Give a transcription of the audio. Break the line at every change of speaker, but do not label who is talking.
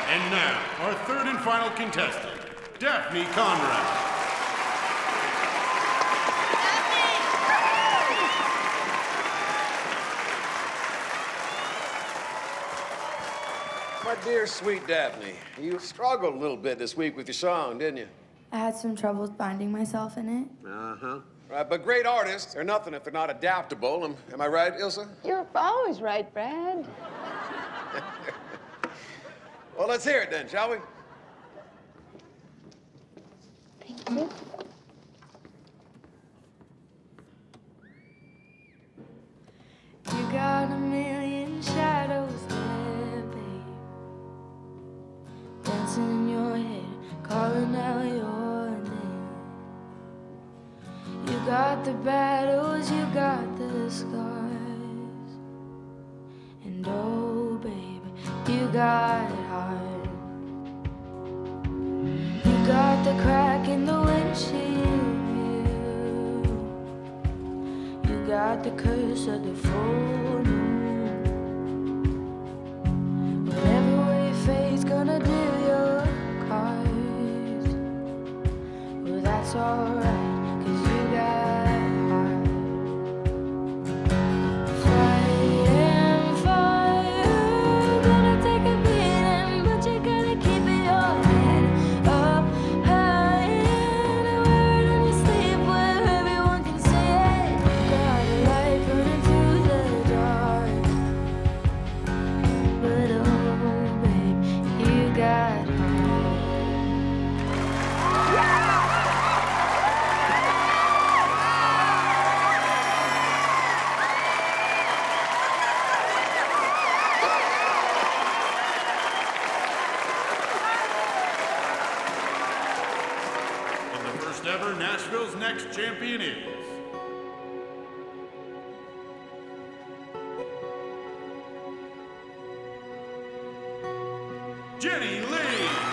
And now, our third and final contestant, Daphne Conrad.
My dear, sweet Daphne, you struggled a little bit this week with your song, didn't you?
I had some troubles finding myself in it.
Uh-huh. Right, but great artists are nothing if they're not adaptable. Am I right, Ilsa?
You're always right, Brad.
Well, let's hear it then, shall we?
Thank you.
You got a million shadows there, babe. Dancing in your head, calling out your name. You got the battles, you got the scars. And oh, baby, you got heart. You got the crack in the windshield view. You got the curse of the full moon. Whatever way fate's gonna do your cards, well, that's alright, 'cause you got heart. Fighting for you, gonna take a beating, but you gotta keep your head up high. And word on your sleep where everyone can see it. You got a light burning through the dark, but oh, babe, you got heart.
And the first ever Nashville's Next champion is... Jenny Lee.